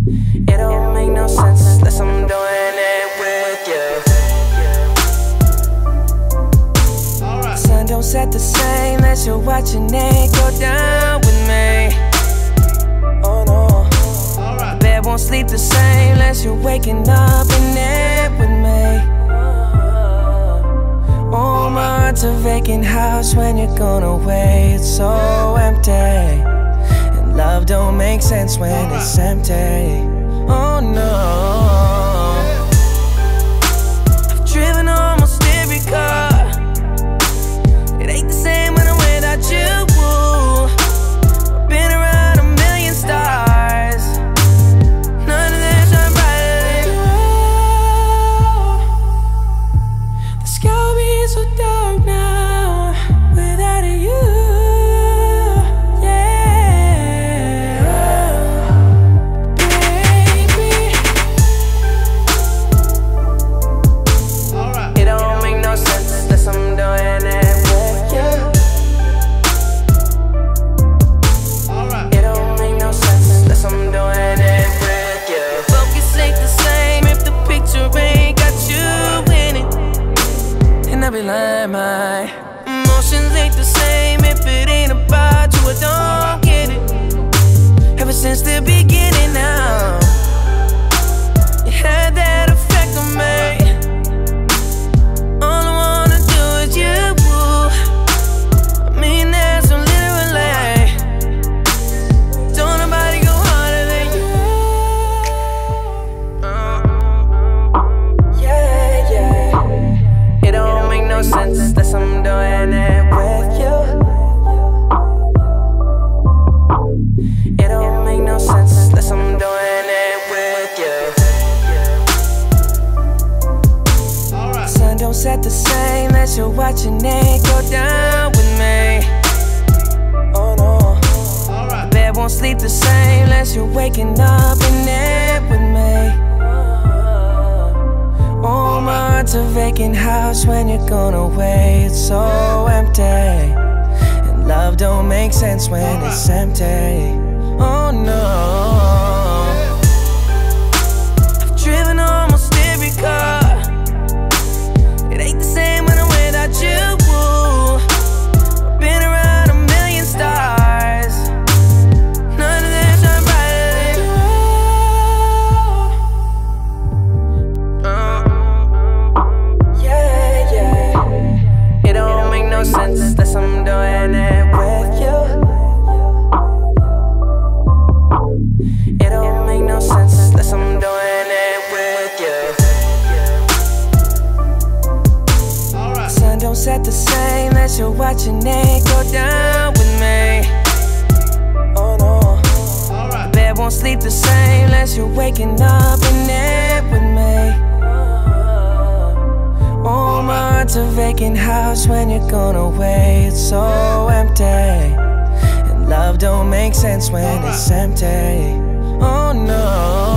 It don't make no sense unless I'm doing it with you. Sun don't set the same unless you're watching it go down with me. Oh no. The bed won't sleep the same unless you're waking up in it with me. Oh, my heart's a vacant house when you're gone away. It's so empty, and love don't make sense when it's empty. Oh no. I've driven almost every car. It ain't the same when I'm without you. I've been around a million stars. None of them shine brighter than you. The sky will be so dark now without you. My emotions ain't the same if it ain't about you. I don't get it. Ever since the beginning now, you had that effect on me. All I wanna do is you. I mean that so literally. Don't nobody go harder than you. Yeah, yeah. It don't make no sense unless I'm doing it with you. It don't make no sense unless I'm doing it with you. Sun don't set the same unless you're watching it go down with me. Oh no. The bed won't sleep the same unless you're waking up in it with me. Oh, my heart's a vacant house when you're gone away. It's so empty, and love don't make sense when it's empty. Oh no. I've driven almost every car. It ain't the same when I'm without you. I've been around a million stars. None of them shine brighter than you. It don't make no sense unless I'm doing it with you. It don't make no sense unless I'm doing it with you. Sun don't set the same unless you're watching it go down with me. Oh no. The bed won't sleep the same unless you're waking up in it with me. Oh, my heart's a vacant house when you're gone away. It's so empty, and love don't make sense when it's empty. Oh no.